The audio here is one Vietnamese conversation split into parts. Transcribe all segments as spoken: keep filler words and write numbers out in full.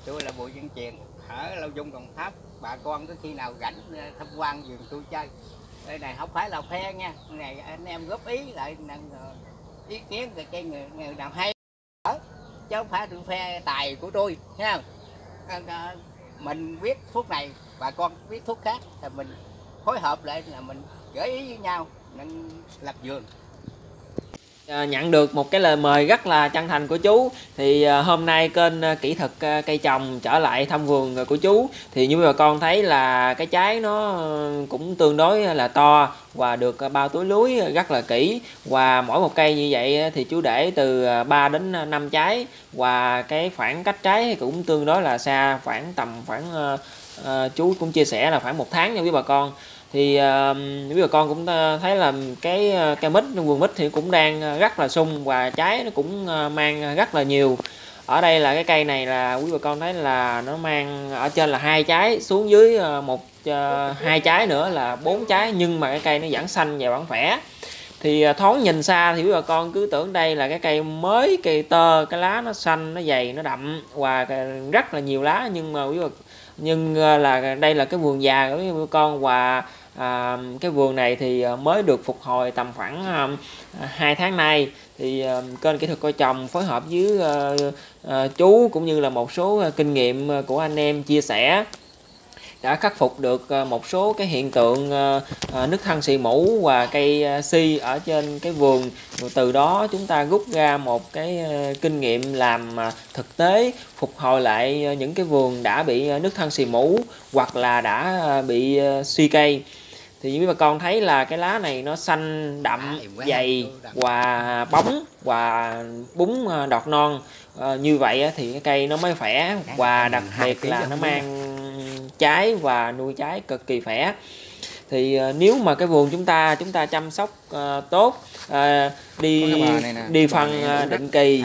Tôi là Bùi Văn Truyền ở Lâu Dung, Đồng Tháp. Bà con có khi nào rảnh tham quan vườn tôi chơi. Đây này không phải là phe nha, này anh em góp ý lại ý kiến về cái người, người nào hay chứ không phải tôi phe tài của tôi nha. Mình biết thuốc này, bà con biết thuốc khác thì mình phối hợp lại là mình gợi ý với nhau nên lập vườn. Nhận được một cái lời mời rất là chân thành của chú, thì hôm nay kênh Kỹ Thuật Cây Trồng trở lại thăm vườn của chú. Thì như bà con thấy là cái trái nó cũng tương đối là to và được bao túi lưới rất là kỹ, và mỗi một cây như vậy thì chú để từ ba đến năm trái, và cái khoảng cách trái cũng tương đối là xa, khoảng tầm khoảng uh, chú cũng chia sẻ là khoảng một tháng nha quý bà con. Thì uh, quý bà con cũng thấy là cái cây mít, vườn mít thì cũng đang rất là sung và trái nó cũng mang rất là nhiều. Ở đây là cái cây này là quý bà con thấy là nó mang ở trên là hai trái, xuống dưới một uh, hai trái nữa là bốn trái, nhưng mà cái cây nó vẫn xanh và vẫn khỏe. Thì thoáng nhìn xa thì quý bà con cứ tưởng đây là cái cây mới, cây tơ, cái lá nó xanh, nó dày, nó đậm và rất là nhiều lá, nhưng mà quý bà nhưng là đây là cái vườn già của quý bà con. Và à, cái vườn này thì mới được phục hồi tầm khoảng à, hai tháng nay. Thì à, kênh Kỹ Thuật Cây Trồng phối hợp với à, à, chú cũng như là một số kinh nghiệm của anh em chia sẻ đã khắc phục được một số cái hiện tượng nứt thân xì mủ và cây si ở trên cái vườn. Từ đó chúng ta rút ra một cái kinh nghiệm làm thực tế, phục hồi lại những cái vườn đã bị nứt thân xì mủ hoặc là đã bị suy cây. Thì quý bà con thấy là cái lá này nó xanh đậm, dày và bóng và búng đọt non. À, như vậy thì cái cây nó mới khỏe, và đặc biệt là nó mang trái và nuôi trái cực kỳ khỏe. Thì uh, nếu mà cái vườn chúng ta chúng ta chăm sóc uh, tốt, uh, đi đi phân uh, định kỳ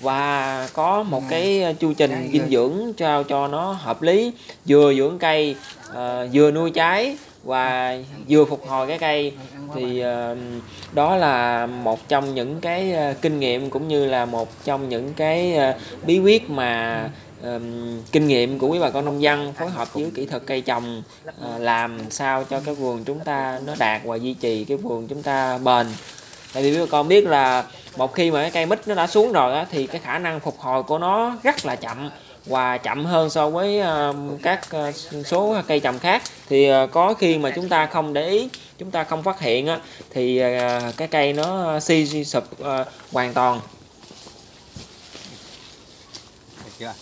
và có một cái chu trình dinh dưỡng cho cho nó hợp lý, vừa dưỡng cây, uh, vừa nuôi trái và vừa phục hồi cái cây, thì uh, đó là một trong những cái uh, kinh nghiệm cũng như là một trong những cái uh, bí quyết mà uh, kinh nghiệm của quý bà con nông dân phối hợp với Kỹ Thuật Cây Trồng uh, làm sao cho cái vườn chúng ta nó đạt và duy trì cái vườn chúng ta bền. Tại vì quý bà con biết là một khi mà cái cây mít nó đã xuống rồi á, thì cái khả năng phục hồi của nó rất là chậm, và chậm hơn so với uh, các uh, số cây trồng khác. Thì uh, có khi mà chúng ta không để ý, chúng ta không phát hiện á, thì uh, cái cây nó suy si, sụp uh, hoàn toàn. Được chưa?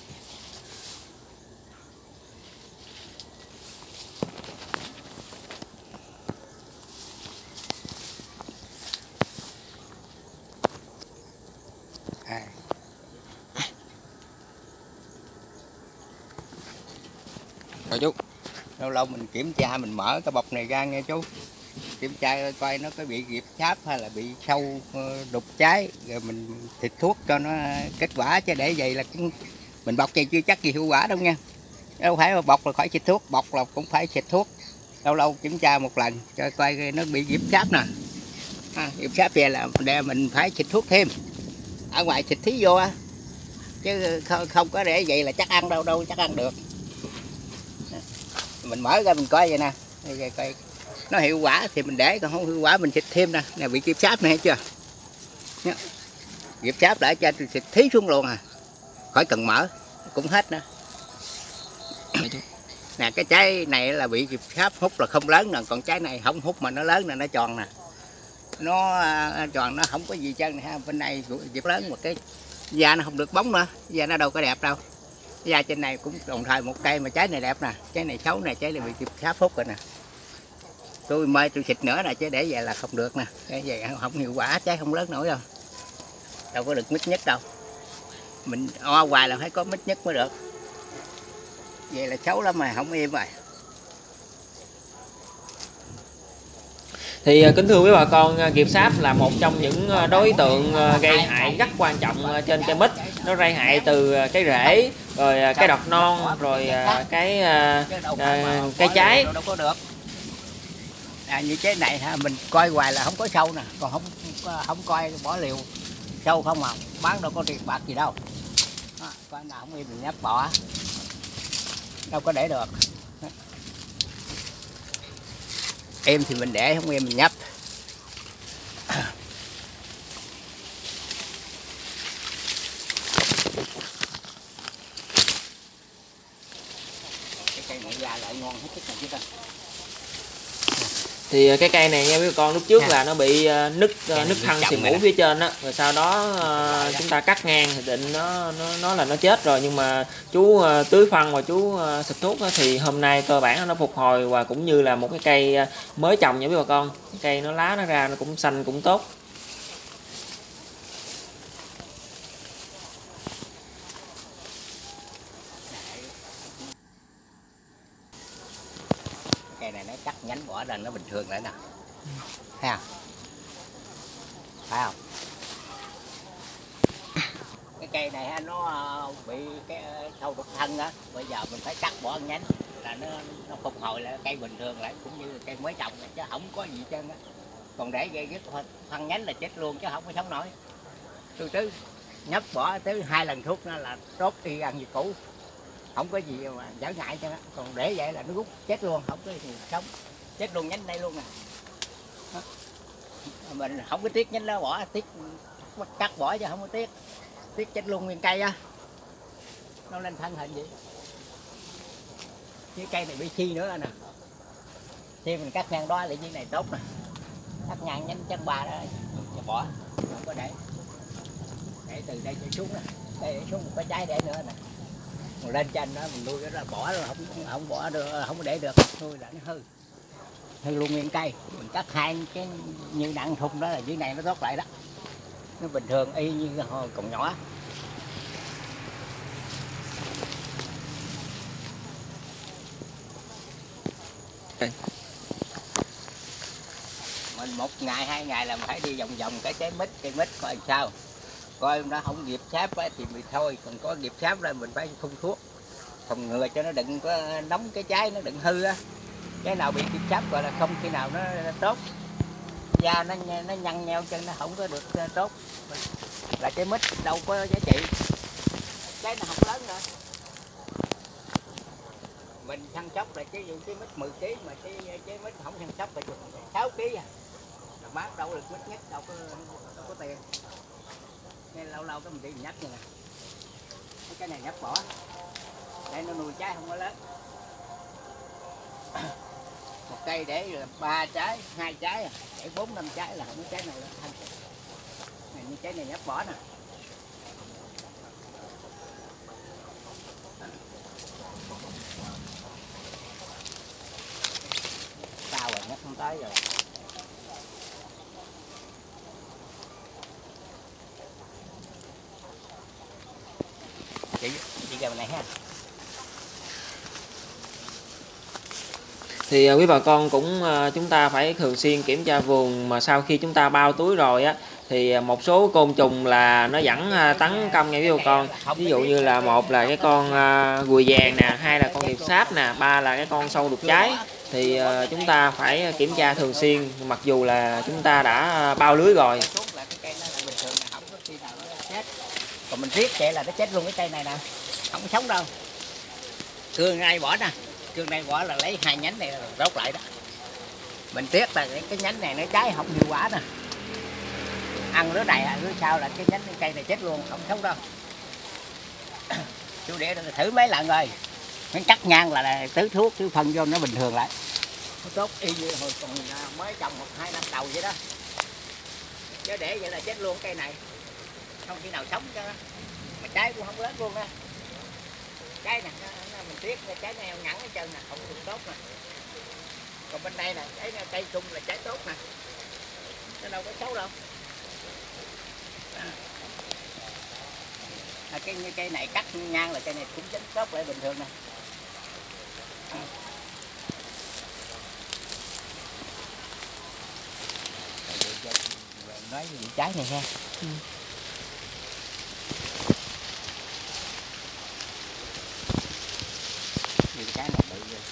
À. Rồi chú, lâu lâu mình kiểm tra, mình mở cái bọc này ra nghe chú, kiểm tra coi nó có bị ghịp sáp hay là bị sâu đục trái, rồi mình xịt thuốc cho nó kết quả. Chứ để vậy là mình bọc cây chưa chắc gì hiệu quả đâu nha, đâu phải bọc là khỏi xịt thuốc, bọc là cũng phải xịt thuốc. Lâu lâu kiểm tra một lần cho coi nó bị ghịp sáp nè, à, ghịp sáp về là để mình phải xịt thuốc thêm, ở ngoài xịt thí vô á, chứ không, không có để vậy là chắc ăn đâu đâu chắc ăn được. Mình mở ra mình coi vậy nè, đây, coi nó hiệu quả thì mình để, còn không hiệu quả mình xịt thêm nè. Nè bị ghịp sáp này thấy chưa, ghịp sáp lại cho xịt thí xuống luôn à, khỏi cần mở cũng hết nữa. Nè cái trái này là bị ghịp sáp hút là không lớn nè, còn trái này không hút mà nó lớn nè, nó tròn nè, nó tròn, nó không có gì chân ha. Bên này ghịp lớn một cái da nó không được bóng nữa, da nó đâu có đẹp đâu. Da trên này cũng đồng thời một cây, mà trái này đẹp nè, trái này xấu nè, trái này bị ghịp sáp hút rồi nè. Tôi mê tôi xịt nữa nè, chứ để vậy là không được nè, cái vậy không hiệu quả, trái không lớn nổi đâu, đâu có được mít nhất đâu. Mình o hoài là phải có mít nhất mới được, vậy là xấu lắm mà không im rồi. Thì kính thưa quý bà con, ghịp sáp là một trong những đối tượng gây hại rất quan trọng trên cây mít. Nó gây hại từ cái rễ, rồi cái đọt non, rồi cái cái trái. À, như trái này ha, mình coi hoài là không có sâu nè, còn không không coi bỏ liều sâu không mà bán đâu có tiền bạc gì đâu. À, coi nào không im mình nhấp bỏ, đâu có để được. Em thì mình để, không em mình nhấp. Cái cây này ra lại ngon hết này chứ ta. Thì cái cây này nha quý bà con, lúc trước Nè. là nó bị uh, nứt uh, nứt bị thân chồng xì rồi mũ nè. phía trên á, rồi sau đó uh, chúng ta cắt ngang thì định nó nó nó là nó chết rồi, nhưng mà chú uh, tưới phân và chú uh, xịt thuốc á, thì hôm nay cơ bản nó phục hồi và cũng như là một cái cây uh, mới trồng nha quý bà con. Cây nó lá nó ra nó cũng xanh cũng tốt. Cây này nó cắt nhánh bỏ ra nó bình thường lại nè, thấy không? Phải không? Cái cây này ha, nó bị cái sâu đục thân á, bây giờ mình phải cắt bỏ nhánh là nó nó phục hồi lại cây bình thường lại, cũng như cây mới trồng này, chứ không có gì hết trơn á. Còn để gây cái thân nhánh là chết luôn chứ không có sống nổi. Từ từ nhấp bỏ tới hai lần thuốc nó là tốt y ăn như cũ, không có gì mà trở ngại cho nó. Còn để vậy là nó rút chết luôn, không có gì sống, chết luôn nhánh đây luôn nè. Mình không có tiếc nhánh đó bỏ, tiếc cắt bỏ chứ không có tiếc, tiếc chết luôn nguyên cây á, nó lên thân hình vậy. Cái cây này bị chi nữa nè, khi mình cắt ngang đó là cái này tốt nè, cắt ngang nhánh chân ba đó bỏ, không có để để từ đây cho xuống nè, đây để xuống một cái trái để nữa nè, còn lên trên đó mình nuôi cái đó bỏ rồi không không bỏ được, không có để được, nuôi là nó hư hư luôn nguyên cây. Mình cắt hai cái như nặng thùng đó là dưới này nó tốt lại đó, nó bình thường y như hồi còn nhỏ. Mình một ngày hai ngày là mình phải đi vòng vòng cái trái mít cây mít coi sao, coi nó không dịp sáp thì mình thôi, còn có dịp sáp là mình phải phun thuốc phòng ngừa cho nó đừng có nóng cái trái, nó đừng hư á. Cái nào bị dịp sáp gọi là không khi nào nó tốt, da nó nó nhăn nheo chân nó không có được tốt, là trái mít đâu có giá trị, trái nó không lớn nữa. Mình săn sóc là cái cái mít mười ký mà cái trái mít không săn sóc là sáu ký à, là bán đâu được mít nhất, đâu có đâu có tiền. Nên lâu lâu cái mình đi mình nhắc như nè, cái này nhắc bỏ để nó nuôi trái không có lớn. Một cây để ba trái hai trái à, để bốn năm trái là không có trái nào lớn thành. Này như trái này nhắc bỏ nè, sao rồi nhắc không tới rồi. Chị chị gần này ha. Thì quý bà con cũng chúng ta phải thường xuyên kiểm tra vườn, mà sau khi chúng ta bao túi rồi á thì một số côn trùng là nó vẫn tấn công nha quý bà con. Ví dụ như là một là cái con ruồi vàng nè, hai là con điệp sáp nè, ba là cái con sâu đục trái. Thì chúng ta phải kiểm tra thường xuyên mặc dù là chúng ta đã bao lưới rồi. Còn mình riết vậy là nó chết luôn cái cây này nè, không có sống đâu. Cương này bỏ nè, cương này bỏ là lấy hai nhánh này là rốt lại đó. Mình tiếc là cái nhánh này nó trái không hiệu quả nè, ăn lứa này lứa sau là cái nhánh cây này chết luôn, không sống đâu. Chú để thử mấy lần rồi, nó cắt ngang là, là tứ thuốc tứ phân vô nó bình thường lại, nó tốt y như hồi còn mới trồng một hai năm đầu vậy đó. Chứ để vậy là chết luôn cây này, không khi nào sống cho nó. Mà trái cũng không lớn luôn á. Trái nè, mình tiếc trái này ngắn hết trơn nè, không được tốt nè. Còn bên đây nè, trái này, cây sung là trái tốt nè, nó đâu có xấu đâu. À, cái cây này cắt ngang là cây này cũng chính tốt lại bình thường nè. À. Nói gì trái này ha. Ừ. Những cái này bự rồi.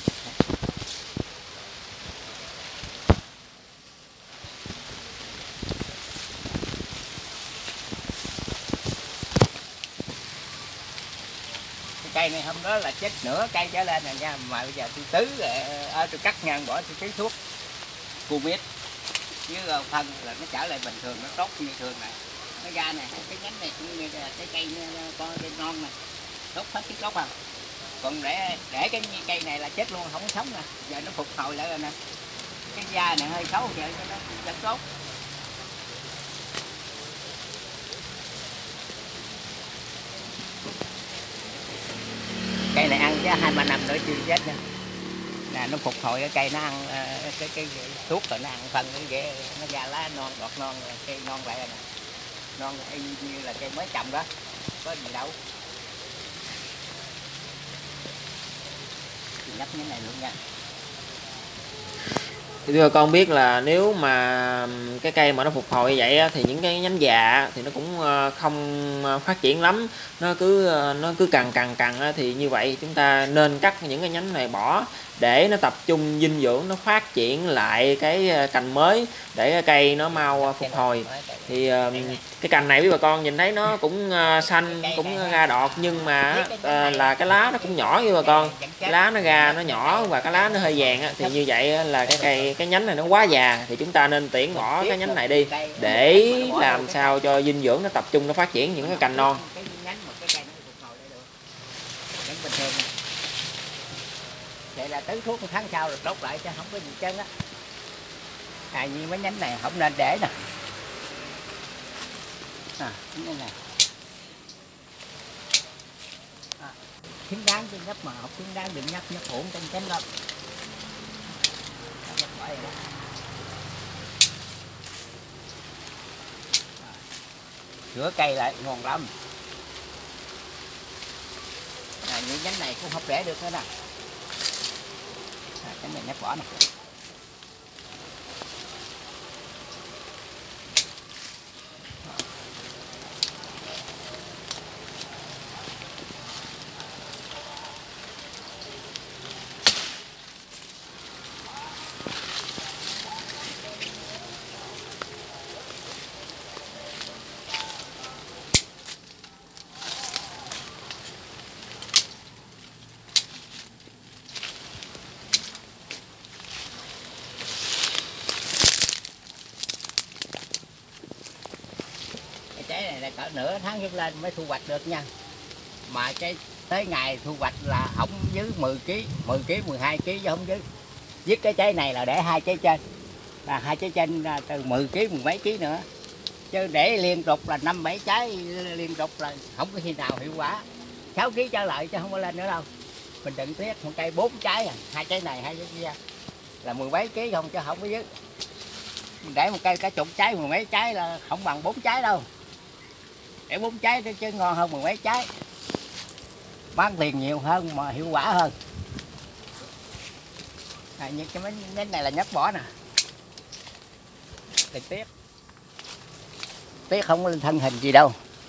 cây này hôm đó là chết nửa cây trở lên rồi nha, mà bây giờ tôi tứ ở tôi cắt ngang bỏ tôi tưới thuốc cô biết chứ phân là nó trở lại bình thường, nó tốt như thường này, nó ra này cái nhánh này cũng như là cái cây con cây non này tốt hết cái tốt không, còn để để cái cây này là chết luôn không có sống nè, giờ nó phục hồi lại rồi nè, cái da này hơi xấu vậy cho nó vẫn tốt. Cây này ăn chứ hai ba năm nữa chưa chết nữa nè, nó phục hồi cái cây nó ăn cái cái, cái thuốc rồi nó ăn phân cái ghê, nó ra lá non đọt non rồi, cây non lại rồi nè, non y như là cây mới trồng đó, có gì đâu. Thì nhấp cái này luôn nha. Thì bây con biết là nếu mà cái cây mà nó phục hồi như vậy á, thì những cái nhánh già thì nó cũng không phát triển lắm, nó cứ nó cứ cằn cằn cằn á, thì như vậy chúng ta nên cắt những cái nhánh này bỏ để nó tập trung dinh dưỡng, nó phát triển lại cái cành mới để cái cây nó mau phục hồi. Thì cái cành này với bà con nhìn thấy nó cũng xanh, cũng ra đọt, nhưng mà là cái lá nó cũng nhỏ với bà con, cái lá nó ra nó nhỏ và cái lá nó hơi vàng á, thì như vậy là cái cây cái nhánh này nó quá già, thì chúng ta nên tiễn bỏ cái nhánh này đi để làm sao cho dinh dưỡng nó tập trung, nó phát triển những cái cành non. Vậy là tới thuốc một tháng sau rồi đốt lại chứ không có gì trơn á. À như mấy nhánh này không nên để nè. À, nhánh này. À, xứng đáng cho nhấp mà không xứng đáng đừng nhấp, nhấp ổn trong chén đâu. Rửa cây lại ngon lắm. À, những nhánh này cũng không để được nữa nè. À, cái này nhắc bỏ nè. Trái này là cỡ nửa tháng trở lên mới thu hoạch được nha, mà cái tới ngày thu hoạch là không dưới mười ký, mười ký, mười hai ký chứ không dưới. Giết cái trái này là để hai trái trên, là hai trái trên là từ mười ký, mười mấy ký nữa, chứ để liên tục là năm bảy trái liên tục là không có khi nào hiệu quả. Sáu ký trở lại chứ không có lên nữa đâu. Mình đừng tiếc một cây bốn trái à, hai trái này hai trái kia là mười mấy ký không chứ không có dưới. Mình để một cây cả chục trái, mười mấy trái là không bằng bốn trái đâu. Để bốn trái chứ ngon hơn mười mấy trái, bán tiền nhiều hơn mà hiệu quả hơn. À, như cái nhánh này là nhấc bỏ nè, đừng tiếc, tiếc không có lên thân hình gì đâu.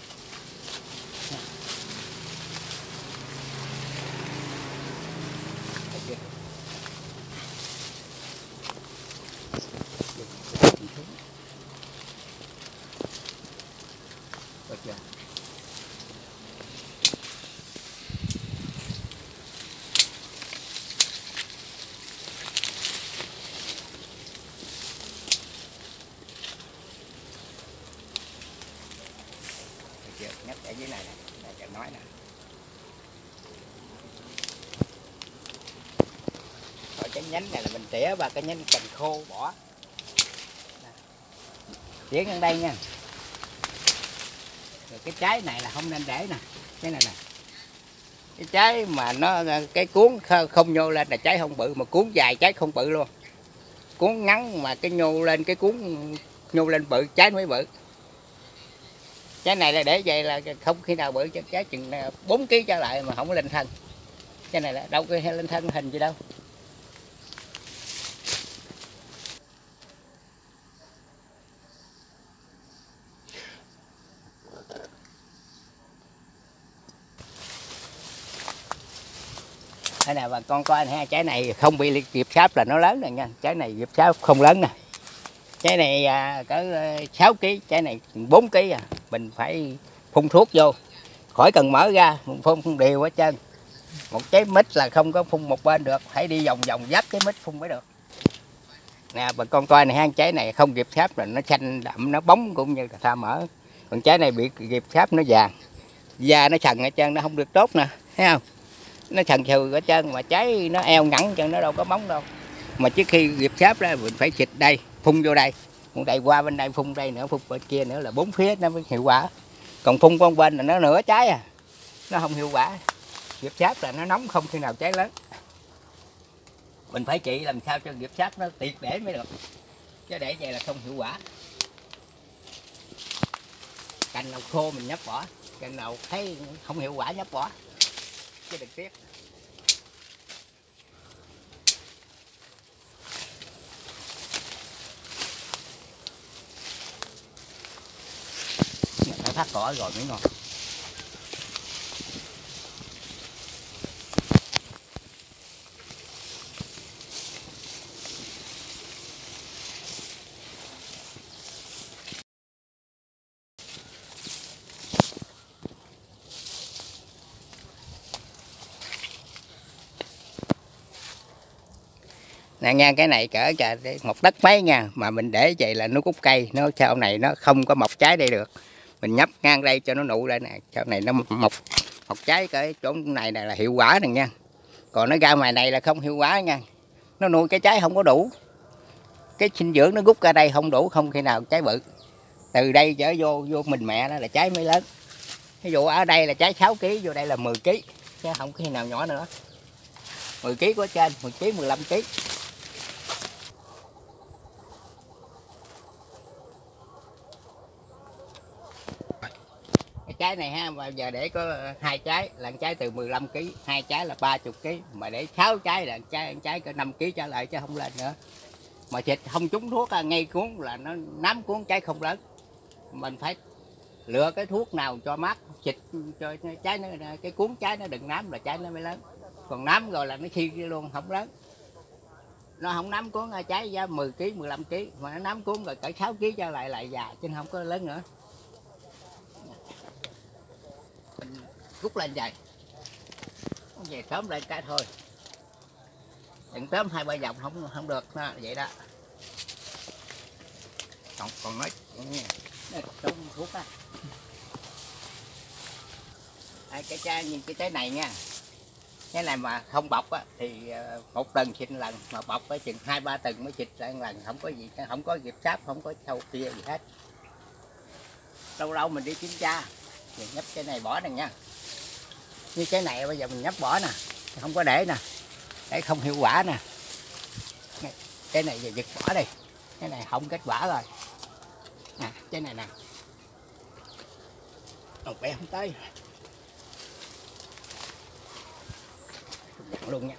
Được chưa? Nhấp ở dưới này nè, để cho nói nè. Rồi cái nhánh này là mình tỉa và cái nhánh cành khô bỏ. Tỉa ngang đây nha. Rồi cái trái này là không nên để nè, cái này nè. Cái trái mà nó cái cuốn không nhô lên là trái không bự, mà cuốn dài trái không bự luôn. Cuốn ngắn mà cái nhô lên cái cuốn nhô lên bự, trái mới bự. Trái này là để vậy là không khi nào bự, trái chừng bốn ký trở lại mà không có lên thân. Cái này là đâu có lên thân hình gì đâu. Đây nè bà con coi ha, trái này không bị diệp sáp là nó lớn rồi nha. Trái này diệp sáp không lớn nè. Trái này à, cỡ sáu ký, trái này bốn ký à. Mình phải phun thuốc vô, khỏi cần mở ra, phun, phun đều hết trơn. Một trái mít là không có phun một bên được, phải đi vòng vòng giáp cái mít phun mới được. Nè bà con coi này, hang trái này không kịp sáp là nó xanh đậm, nó bóng cũng như là sa mỡ. Còn trái này bị kịp sáp nó vàng, da nó sần ở chân, nó không được tốt nè, thấy không? Nó sần sừ ở chân mà trái nó eo ngắn chân, nó đâu có bóng đâu. Mà trước khi kịp sáp ra mình phải xịt đây, phun vô đây, phun đây qua bên đây, phun đây nữa, phun bên kia nữa, là bốn phía nó mới hiệu quả. Còn phun con bên là nó nửa trái à, nó không hiệu quả. Kịp sáp là nó nóng không khi nào trái lớn. Mình phải trị làm sao cho kịp sáp nó tiệt để mới được, chứ để vậy là không hiệu quả. Cành nào khô mình nhấp bỏ, cành nào thấy không hiệu quả nhấp bỏ, chứ đừng tiếc. Phải phát cỏ rồi mới ngon. Nè nha, cái này cỡ một đất mấy nha, mà mình để vậy là nó cút cây, nó sau này nó không có mọc trái đây được. Mình nhấp ngang đây cho nó nụ lên nè, sau này nó mọc mọc trái cái chỗ này này là hiệu quả nè nha. Còn nó ra ngoài này là không hiệu quả nha. Nó nuôi cái trái không có đủ, cái dinh dưỡng nó rút ra đây không đủ, không khi nào trái bự. Từ đây trở vô vô mình mẹ đó là trái mới lớn. Ví dụ ở đây là trái sáu ký, vô đây là mười ký, chứ không khi nào nhỏ nữa. mười ký có trên, mười ký, mười lăm ký. Cái trái này ha, bây giờ để có hai trái là trái từ mười lăm ký, hai trái là ba mươi ký, mà để sáu trái là trái trái cỡ năm ký trở lại chứ không lên nữa. Mà xịt không trúng thuốc ngay cuốn là nó nám cuốn trái không lớn. Mình phải lựa cái thuốc nào cho mát, xịt cho trái nó, cái cuốn trái nó đừng nám là trái nó mới lớn. Còn nám rồi là nó khi luôn không lớn. Nó không nám cuốn trái giá mười ký, mười lăm ký, mà nó nám cuốn rồi cỡ sáu ký trở lại lại già chứ không có lớn nữa. Mình rút lên vậy, về sớm lên cái thôi, đừng tóm hai ba vòng không không được đó, vậy đó. Còn còn nói trúng thuốc á. À, cái trái nhìn cái trái này nha, cái này mà không bọc á thì một lần xịt lần, mà bọc phải chừng hai ba tuần mới xịt lại lần, không có gì, không có dịp sáp, không có sâu kia gì hết. Lâu lâu mình đi kiểm tra thì nhấp cái này bỏ này nha. Như cái này bây giờ mình nhấp bỏ nè, không có để nè, để không hiệu quả nè. Cái này giờ giật bỏ đi, cái này không kết quả rồi nè. Cái này nè, một bẻ không tới dặn luôn nha.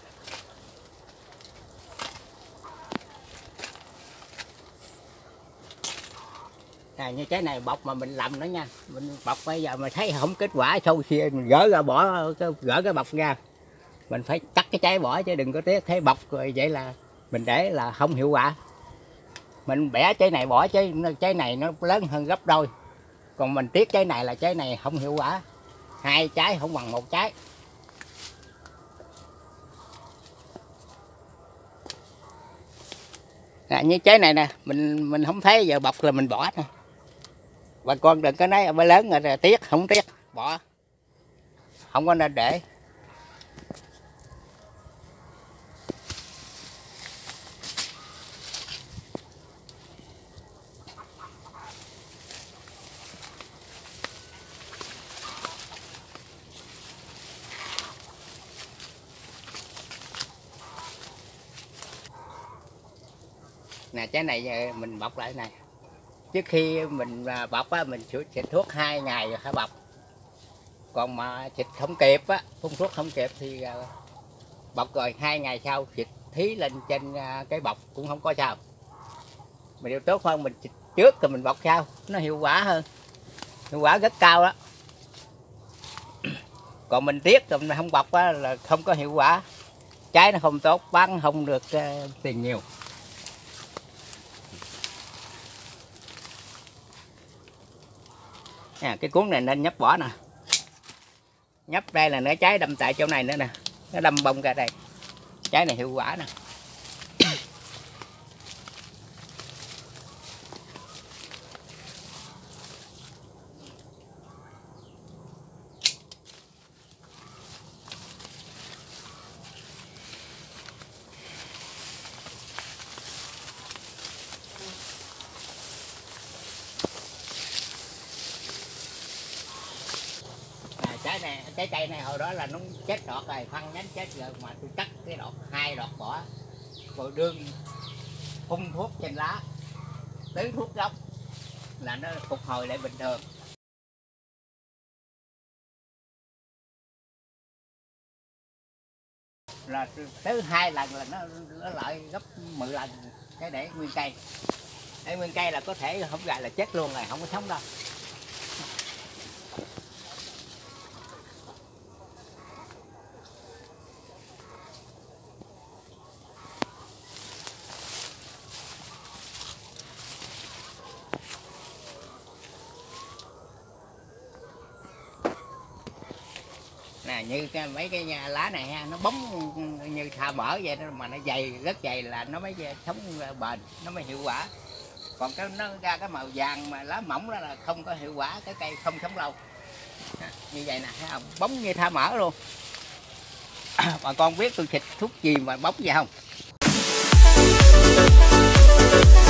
À, như cái này bọc mà mình làm nữa nha, mình bọc bây giờ mà thấy không kết quả sâu xia mình gỡ ra bỏ, gỡ cái bọc ra, mình phải cắt cái trái bỏ chứ đừng có tiếc. Thấy bọc rồi vậy là mình để là không hiệu quả. Mình bẻ trái này bỏ, trái trái này nó lớn hơn gấp đôi, còn mình tiếc trái này là trái này không hiệu quả. Hai trái không bằng một trái. À, như trái này nè, mình mình không thấy giờ bọc là mình bỏ nè. Bà con đừng có nói mới lớn rồi, rồi tiếc, không tiếc, bỏ, không có nên để. Nè trái này mình bọc lại này, trước khi mình bọc á mình xịt thuốc hai ngày rồi hả bọc. Còn mà xịt không kịp á, phun thuốc không kịp thì bọc rồi hai ngày sau xịt thí lên trên cái bọc cũng không có sao. Mình điều tốt hơn mình xịt trước rồi mình bọc sau, nó hiệu quả hơn, hiệu quả rất cao đó. Còn mình tiếc rồi mình không bọc á là không có hiệu quả, trái nó không tốt, bán không được uh, tiền nhiều. À, cái cuốn này nên nhấp bỏ nè, nhấp đây là nó trái đâm tại chỗ này nữa nè. nó đâm bông ra đây. Trái này hiệu quả nè. Trái này, trái cây này hồi đó là nó chết đọt rồi, phân nhánh chết rồi mà tôi cắt cái đọt, hai đọt bỏ, rồi đương phun thuốc trên lá, tưới thuốc gốc là nó phục hồi lại bình thường. Là tới hai lần là nó nó lại gấp mười lần cái để nguyên cây. Để nguyên cây là có thể không gài là chết luôn rồi, không có sống đâu. Nè, như cái, mấy cái nhà lá này ha, nó bóng như tha mỡ vậy đó, mà nó dày, rất dày là nó mới sống bền, nó mới hiệu quả. Còn cái nó ra cái màu vàng mà lá mỏng đó là không có hiệu quả, cái cây không sống lâu. À, như vậy nè, thấy không? Bóng như tha mỡ luôn. Bà con biết tôi xịt thuốc gì mà bóng vậy không?